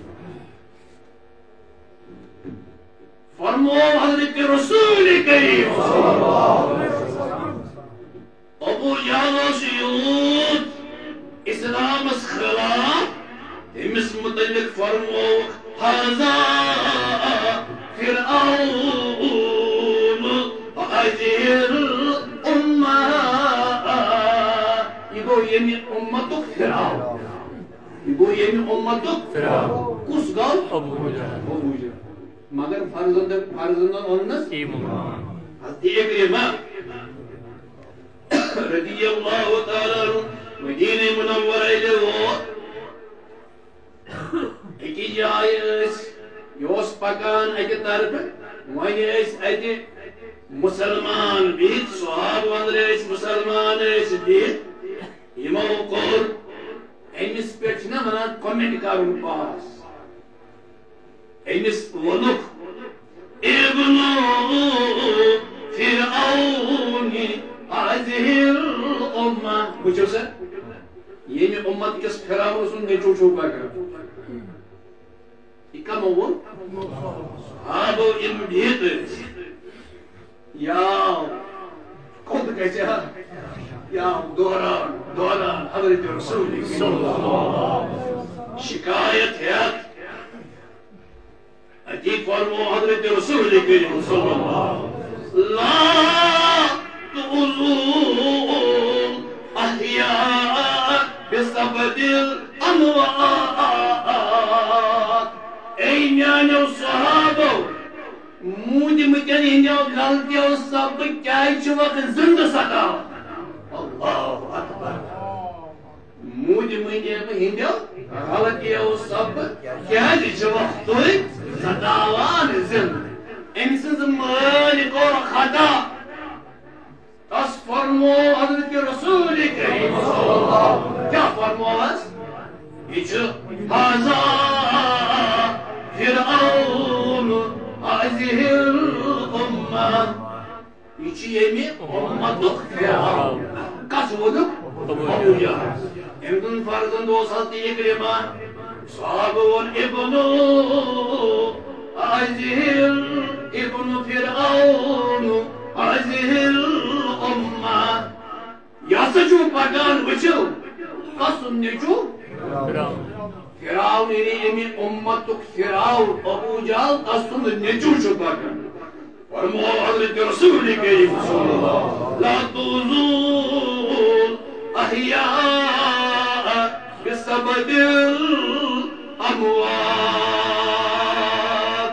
فرمو حضرت رسول کریم صلی اللہ علیہ وسلم ابو جہل سیود اسلام اس خلاف امس متعلق فرمو هذا فرعون هذه الأمة يقول يمي أمتك فرعون يقول يمي أمتك فرعون كوس قال أبو جهل مگر فرزندان اونس ایمان حضرت اکرمہ رضی اللہ تعالی عنہ مدینہ منورہ اکی جائے یوس پکان اکی طرف وانی اتی مسلمان بیت صحاب وندر مسلمان بیت یمو کور امس پیٹ چھنا ونان کومنٹ کرن پاس امس ونک ابن فرعون هذه الامه وچو سر یہ امت کس فرعون سن نیچو چھوکا کر کم ہو صحابہ علم بیت یا خود کیسے یا دوران حضرت رسول صلی اللہ علیہ وسلم شکایت ہے عجیب فرمو حضرت رسول کریم صلی اللہ علیہ وسلم لا تؤذون احیاء بسبب الاموات اے میانیو صحابو مودی متین ہندیو غلطیو سب کیا وقت زندہ سکا اللہ اکبر مودی متین ہندیو غلطیو سب کیا وقت سداوان زند امسز مالک اور خدا تس فرمو حضرت رسول کریم صلی اللہ علیہ وسلم کیا فرمو اس یہ هذا فرعون هذه الامه یہ یمی امتک فرعون کس ودک ابو جہل امدن فرزند وسط اکرمہ صحابون ابن فرعون هذه الامه یاسجو پکان وچو قسم نجو فرعون یعنی امتک فرعون ابو جہل قسم نجو چھو پکان فرمو حضرت رسول کریم صلی اللہ علیہ وسلم لا تؤذون احیاء بسبب الاموات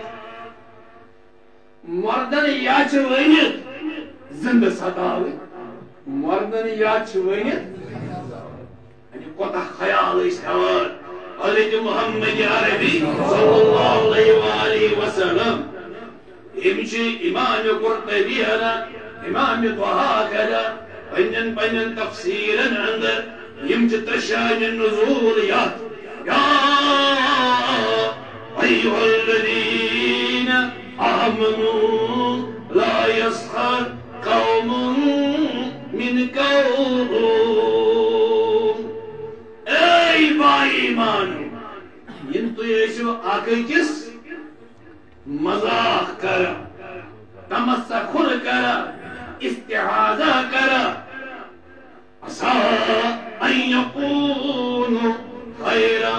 مردن یا چھ ونیت زندہ سداوی مردن یا چھ ونیت یعنی کوتا خیال اس حوال حضرت محمد عربی صلی اللہ علیہ وآلہ وسلم امچی امام قرطبی ہے امام طحاق ہے پنن تفسیرن اندر يمجد تشاج النزوليات يا أيها الذين آمنوا لا يسخر قوم من قوم أي باإيمان ينتو يشو آكيكس مزاق کرا تمسخر کرا استعاذہ کرا عسى أن يكونوا خيرا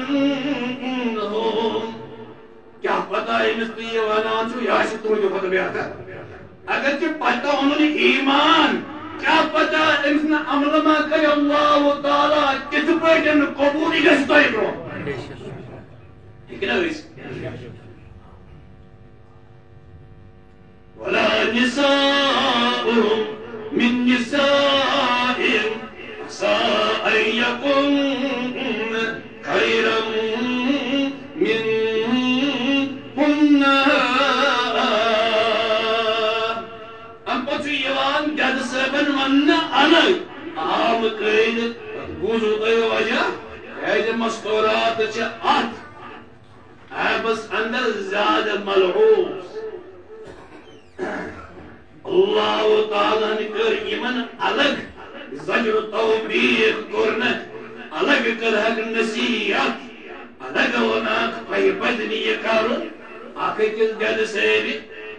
منهم کیا پتہ ہے مثل یہ وانان چھو یا شتر جو پتہ بیاتا اگرچہ پتہ انہوں نے ایمان کیا پتہ امسنا عمل ما کری اللہ تعالیٰ کس پیٹن قبولی گشتا ہے برو لیکن اویس ولا نساؤهم من نساء عسى أن يكن خيرا منهن أم بطيوان قد سبن من أنا عام قيد بوزو طيو وجه هذه مستورات شعات أب عربس اندر زیادہ ملحوظ اللہ تعالیٰ نے کر یمن الگ زجر توبیخ کرنا الگ کرہک نصیحت الگ وناک پہی بدنی یہ کرن آکھ کس دل سیری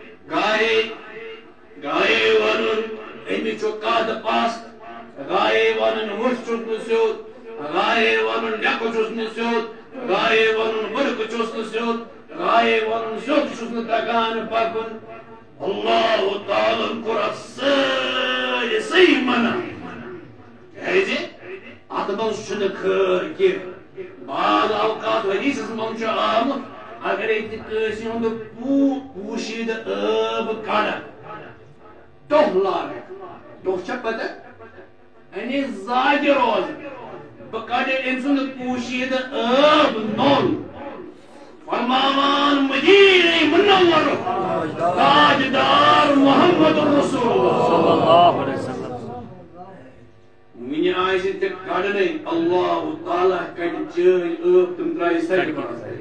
گائے ونن امی چکاد پاست گائے ونن مش چس نسیوت گائے ونن ڈیکو چس نسیوت گائے ونن برک چس نسیوت گائے ونن سیوت چس نتگان پکن اللہ تعالیٰ قرآن سٲرسٕے منع کیازِ اتھ منٛز چھُنہٕ خٲر کینٛہہ بعض اوقات حدیثس منٛز چھُ آمُت اگرے تہِ کٲنٛسہِ ہُنٛد پوٗشیٖدٕ ٲب کڑکھ ٹوٚہ لاگکھ ٹوٚہ چھا پتہ یعنی زاگہِ روزٕ بہٕ کڑٕ أمۍ سُنٛد پوٗشیٖدٕ ٲب نوٚن فرماوان مدینہ منور تاجدار محمد رسول اللہ صلی اللہ علیہ وسلم ونہِ آسہِ تہِ کڑنے اللہ تعالیٰ کڑِ چٲنۍ ٲب تِم ترٛایہِ سڑِ بازار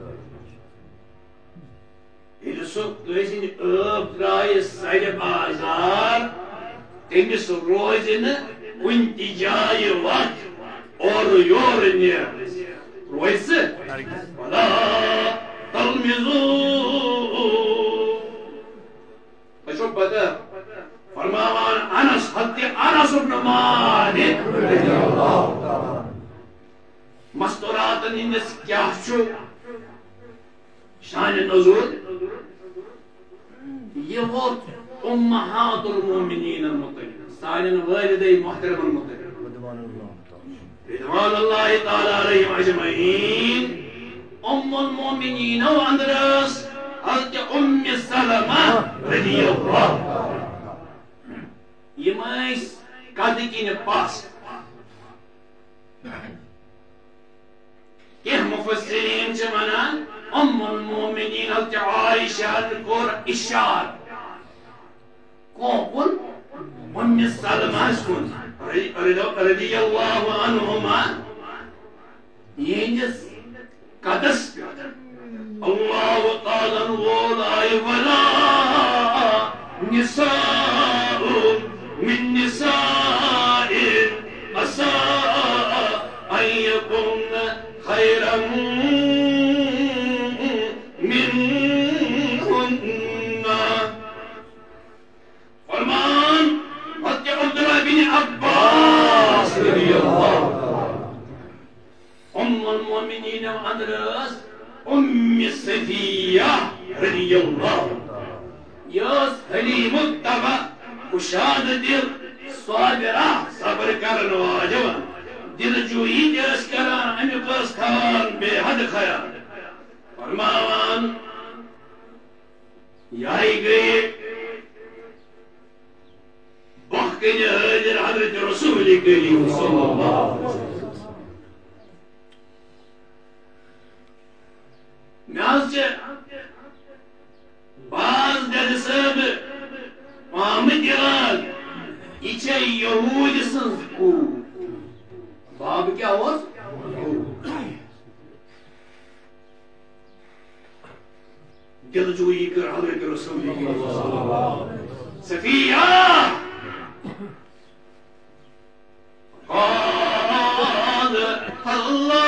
ییٚلہِ سُہ کٲنٛسہِ ہٕنٛدِ ٲب ترٛایہِ سڑِ بازار تٔمِس روزِ نہٕ کُنہِ تہِ جایہِ وتھ اورٕ یورٕ نیرنس روزِ سُہ ولا تلمزوا اشوف بدر فرماوان انس حضرت انس بن مالک رضی اللہ تعالی مستوراتن ہندس کیا چھو شان نزول یہ وقت امہات المومنین المتقین سانن والدی محترم المتقین رضوان اللہ تعالی علیہم اجمعین ام المؤمنین و اندرس حضرت ام سلمہ رضی اللہ یم ٲسۍ قدٕ کِنۍ پس کینٛہہ مفسرین چھِ ونان ام المؤمنین حضرت عائشہ کوٚر اِشارٕ کون ام سلمہ کُن رضی اللہ عنہما یہندس قدس اللہ تعالیٰ وول آئے ولا نساء من نساء عسى أن يكن خيرا منهن فرمان حضرت عبداللہ بن عباس رضی اللہ ام المؤمنین اندرس ام صفیہ رضی اللہ یس حلیم الطبع کشاد دل صابرہ صبر کرن واجب دل جوئی جس کران امی قص کھان بے حد خیال فرماوان یائی گئی بحقن حضر حضرت رسول کریم صلی اللہ علیہ وسلم میازچہ باز دل صاحب آمد یاد یہ چھے یہود سنز کو باب کیا ہوا دل جوئی کر حضرت رسول کریم صلی اللہ علیہ وسلم صفیہ قال اللہ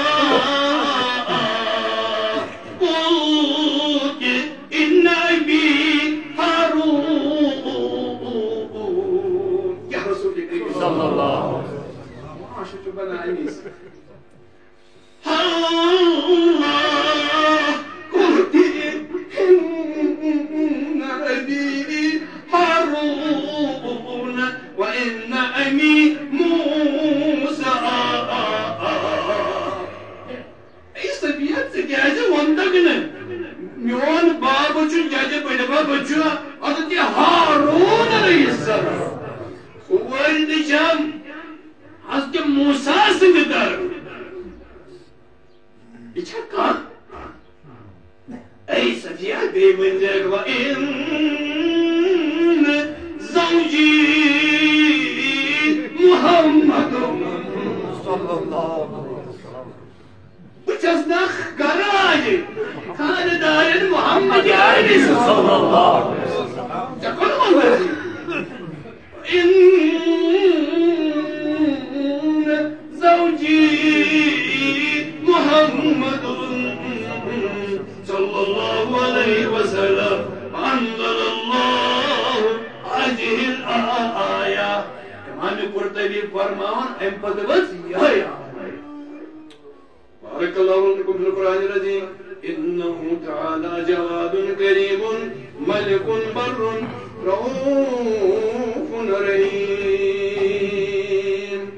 میون باب جج بڑا بچہ حضرت ہارون علیہ السلام والد جام حضرت موسیٰ سنگ در بچہ کان اے صفیہ بے منزل وَإِن زوجی محمد صلی اللہ علیہ وسلم بچس نخ گراج امپدوت یا بارك الله لكم في القرآن العظيم إنه تعالى جواد كريم ملك بر رؤوف رحيم.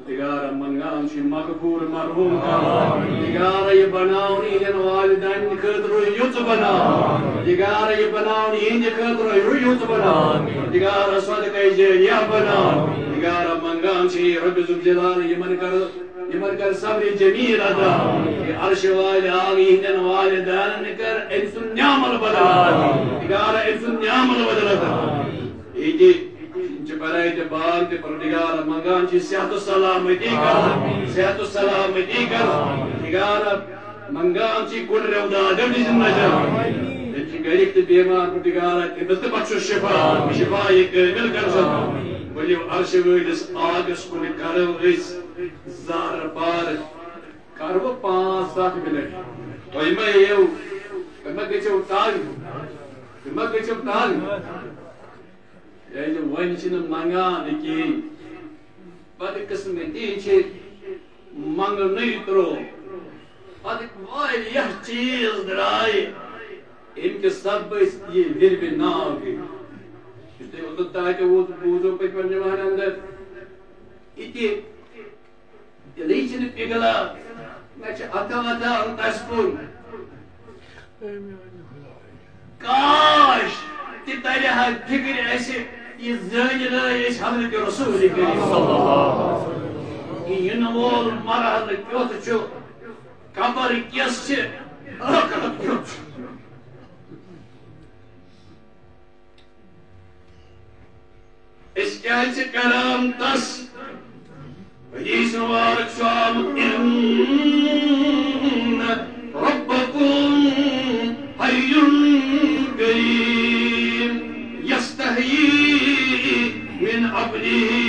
پروردگار منگان چھ مغفور مرحوم کر پروردگار یہ بناون ان والدین خاطر یوت بنا پروردگار یہ بناون ان خاطر یوت بنا پروردگار صدقہ جاریہ بنا پروردگار منگان چھ رب ذوالجلال یمن کر صبر جمیل ادا کہ عرش والے آگی ہندن والدین کر انسان نعمل بدل پروردگار انسان نعمل بدل ادا ایجی برائے بار تے پروردگار منگان چھ صحت و سلامتی کر صحت و سلامتی کر پروردگار منگان چھ کل روداد دن نجات چھ گریک تے بیمار پروردگار تمس تے بخشو شفا یہ کامل کر سن بلیو عرش وٲلِس آگس کُن کرو أسۍ زار بار کرو 5-7 منٹ تۄہہِ ما یِیو تُہۍ ما گٔژھِو تنگ کیازِ وۄنۍ چھِنہٕ منگان کِہیٖنۍ بدقسمتی چھِ منگنٕے ترٛوو پتہٕ واریاہ چیٖز درٛاے اَمہِ کہِ سببہٕ أسۍ یہِ وِربہِ ناو گٔے یُس تۄہہِ اوٚتَن تانۍ بوٗزو پٔتمٮ۪ن جمعن انٛدر یِتہِ دِلٕے چھِنہٕ پِگلان مےٚ چھِ اَتھٕ وَتھان تَس کُن کاش تہِ ترِ ہا فِکرِ اَسہِ یہ زٲنِنٲے أسۍ حضرت رسول کریم یہِ یِنہٕ وول مرحلہٕ کیُتھ چھُ قبر کِس چھِ ٲخرت کیُتھ چھُ أسۍ کیٛازِ چھِ کران تس حدیث مبارک چھُ آمُت اِنَّ ربکم حیٌّ کریم یستحیی من عبدہ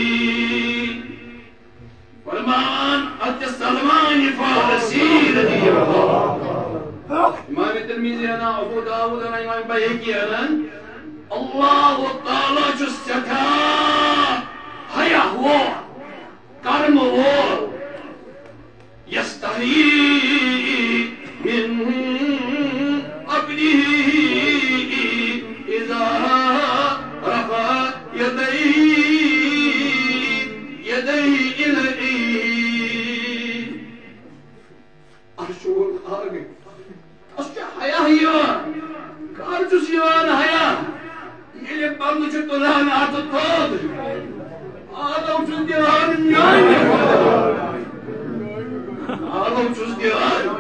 فرمان حضرت سلمان فارسی رضی اللہ امام ترمذی انا ابو داود انا امام بیہقی انا اللہ تعالیٰ چھُ سٮ۪ٹھاہ حیا وول کرم وول یستحیی من عبدہ اذا رفع يديه إليه أرشول آگے أسجع حياة يوان كارجوس يوان حياة يلي بانو چو تلان آتو تود آدم چوز ديوان آدم چوز ديوان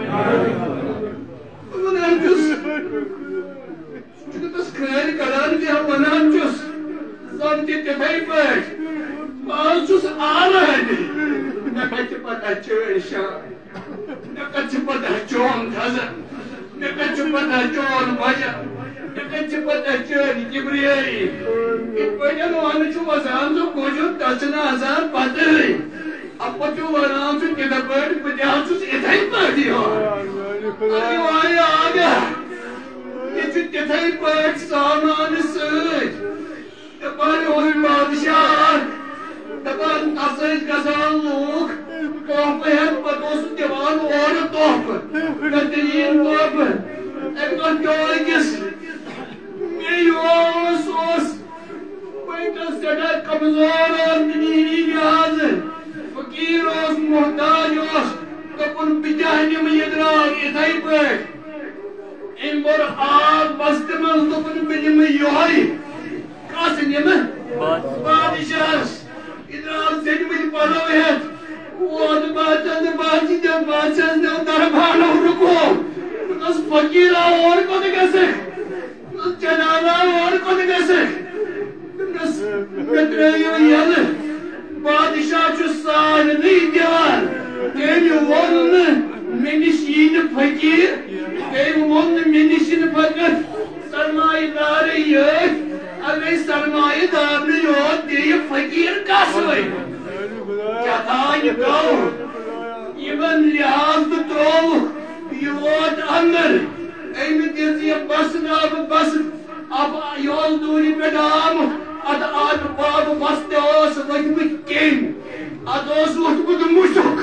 ونان چوز چوز تس خير کران ديا ونان چوز زانتی تفائی پاش باز چوز آلان نکچ پتا چون شان نکچ پتا چون تھزن نکچ پتا چون بجن نکچ پتا چون کبریائی ان بجن وان چو وزان زو کوجو تسنا آزان پتر اپا چو وران چو کتا پڑ پتیان چوز اتھائی پڑی ہو آئی وائی آگا یہ چو اتھائی پڑ سامان سوچ دپان ہوئی بادشاہ دپان تسج گژھان لوٗکھ تحفہٕ ہٮ۪تھ پتہٕ اوسُکھ دِوان اورٕ تحفہٕ بہتریٖن تحفہٕ اَکہِ دۄہ پیوٚو أکِس مےٚ یوس اوس وٕنۍکٮ۪س سٮ۪ٹھاہ کمزور دِنی لحاظہٕ فقیٖر اوس محتاج اوس دوٚپُن بہٕ کیٛاہ نِمہٕ یہِ درٛاو یِتھَے پٲٹھۍ أمۍ بوٚر آب بستہٕ منٛز دوٚپُن بہٕ نِمہٕ یِہوٚے کس نِمہٕ بادشاہس یہِ درٛاو ژٔٹۍمٕتۍ پلو ہٮ۪تھ ووت بادشاہس دیُت دربانو رُکو دوٚپنس فقیٖرا اور کوٚت گژھکھ دوٚپنس جنابا اور کوٚت گژھکھ دوٚپنس مےٚ ترٛٲیِو یلہٕ بادشاہ چھُ سارنٕے دِوان تٔمۍ ووٚن نہٕ مےٚ نِش یی نہٕ فقیٖر تٔمۍ ووٚن نہٕ مےٚ نِش چھِنہٕ فقط سرمایہِ دارٕے یٲتۍ اگر سرمایہ دار نے یوت دے فقیر کسوئی کتھانہِ گوٚو یِمن لحاظ تہٕ ترٛووُکھ یہِ ووت اندر أمۍ دِژ یہِ بسناو بسن اب یہِ اوس دوٗرِ پٮ۪ٹھ آمُت اتھ آبہٕ بابہٕ بستہٕ اوس ؤتھمٕتۍ کیٚمۍ اتھ اوس ووٚتھمُت مُشُک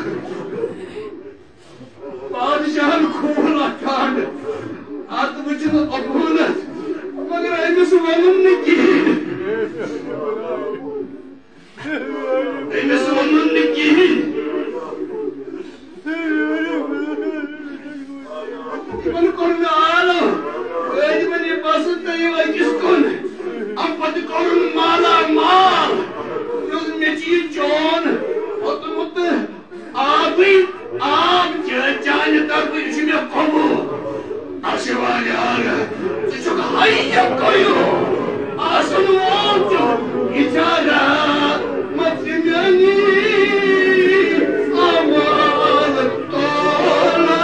بادشاہن کھوٗل اتھ کھانٛڈ اتھ وٕچھنہٕ عقوٗلت مگر أمِس ووٚنُن نہٕ کِہیٖنۍ أمِس ووٚنُن نہٕ کِہیٖنۍ من قرن عالم ويجب أن يباسط ويجسكن أم قد قرن مالا مال يزمتي جون وطمت آبي آب جان طرف يشمي قبو أشوالي آغا تشوك حيّا قيو أصل وانتو إجارة مطمئني أمان الطولة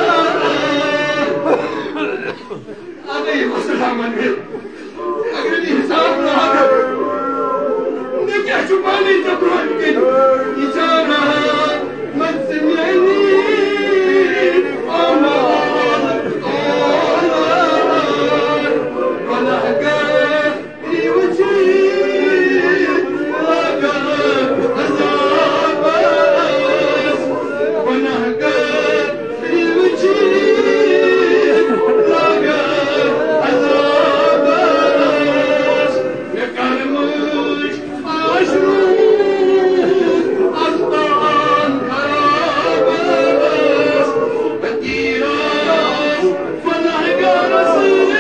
عليه السلام عليكم أقرني حساب لها نجح شباني تبرون إجارة مطمئني أمان الطولة ونحكى في وجهي ولقى عذاب ونحكى في وجهي ولقى عذاب نكرمش عشرون أصدقان كرابس بديراس ونحكى رسول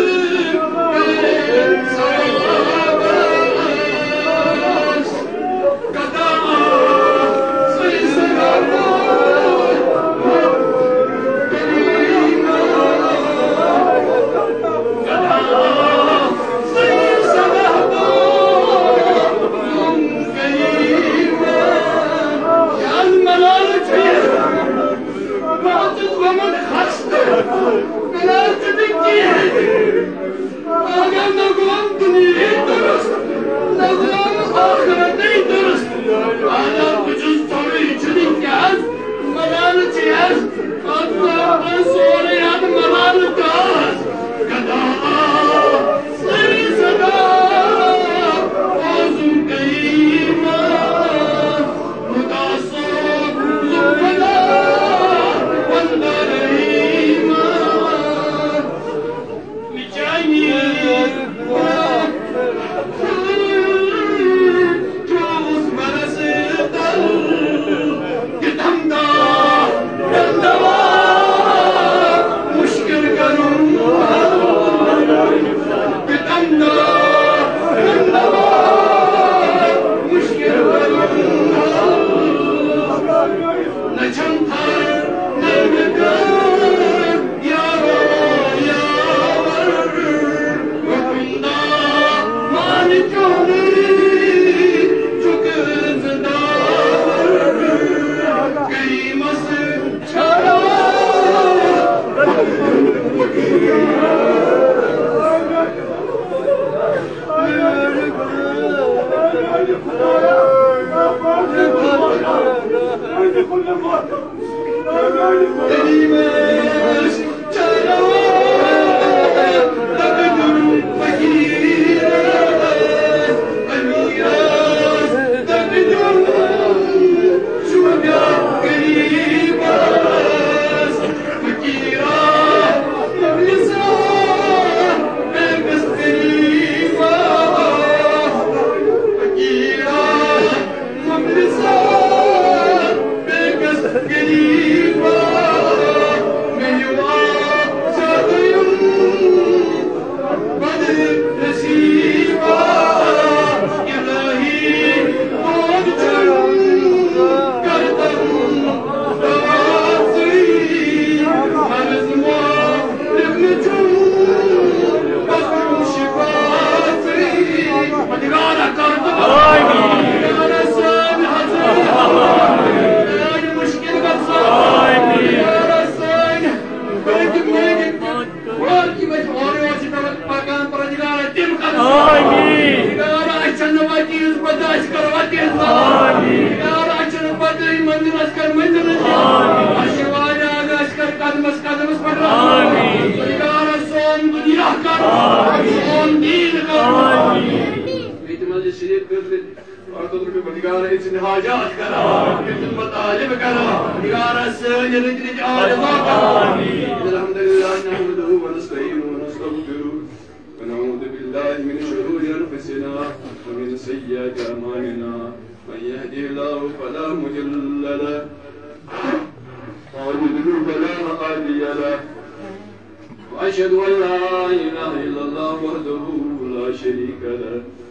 ونعوذ بالله من شرور أنفسنا ومن سيئات أعمالنا من يهده الله فلا مضل له ومن يضلل فلا هادي له وأشهد أن لا إله إلا الله وحده لا شريك له